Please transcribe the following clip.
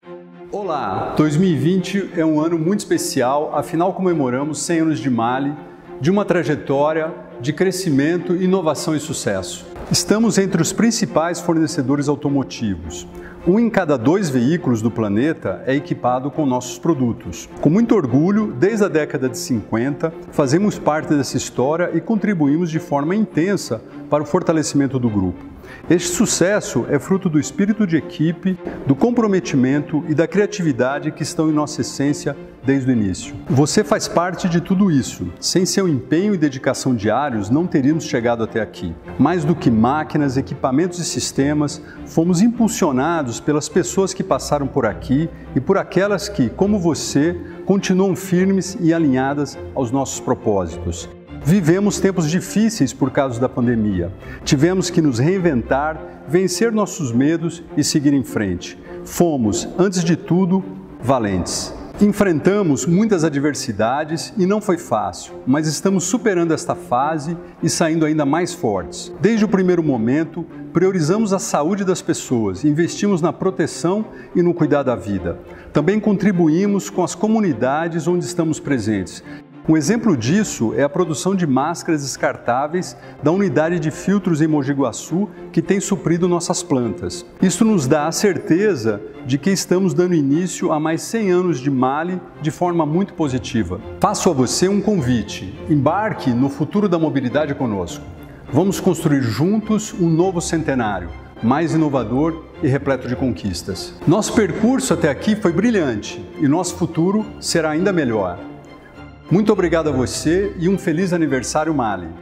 Olá! 2020 é um ano muito especial, afinal comemoramos 100 anos de Mali, de uma trajetória de crescimento, inovação e sucesso. Estamos entre os principais fornecedores automotivos. 1 em cada 2 veículos do planeta é equipado com nossos produtos. Com muito orgulho, desde a década de 50, fazemos parte dessa história e contribuímos de forma intensa para o fortalecimento do grupo. Este sucesso é fruto do espírito de equipe, do comprometimento e da criatividade que estão em nossa essência desde o início. Você faz parte de tudo isso. Sem seu empenho e dedicação diários, não teríamos chegado até aqui. Mais do que máquinas, equipamentos e sistemas, fomos impulsionados pelas pessoas que passaram por aqui e por aquelas que, como você, continuam firmes e alinhadas aos nossos propósitos. Vivemos tempos difíceis por causa da pandemia. Tivemos que nos reinventar, vencer nossos medos e seguir em frente. Fomos, antes de tudo, valentes. Enfrentamos muitas adversidades e não foi fácil, mas estamos superando esta fase e saindo ainda mais fortes. Desde o primeiro momento, priorizamos a saúde das pessoas, investimos na proteção e no cuidar da vida. Também contribuímos com as comunidades onde estamos presentes. Um exemplo disso é a produção de máscaras descartáveis da unidade de filtros em Mogi Guaçu, que tem suprido nossas plantas. Isso nos dá a certeza de que estamos dando início a mais 100 anos de Mali de forma muito positiva. Faço a você um convite. Embarque no futuro da mobilidade conosco. Vamos construir juntos um novo centenário, mais inovador e repleto de conquistas. Nosso percurso até aqui foi brilhante e nosso futuro será ainda melhor. Muito obrigado a você e um feliz aniversário, Mali!